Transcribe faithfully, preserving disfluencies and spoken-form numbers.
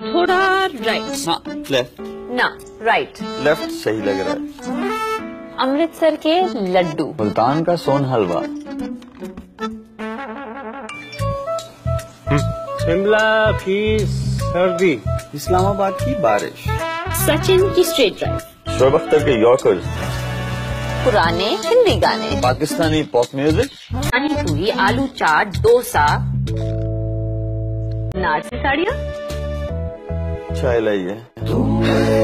थोड़ा राइट। हाँ लेफ्ट। ना राइट। लेफ्ट सही लग रहा है। अमृतसर के लड्डू। मुल्तान का सोन हलवा। शिमला की सर्दी। इस्लामाबाद की बारिश। सचिन की स्ट्रेट ड्राइव। शोएब अख्तर के यॉर्कर्स। पुराने हिंदी गाने। Pakistani pop music. पानी पूरी, आलू चाट, डोसा, बनारसी साड़ियाँ। चाय लाइए।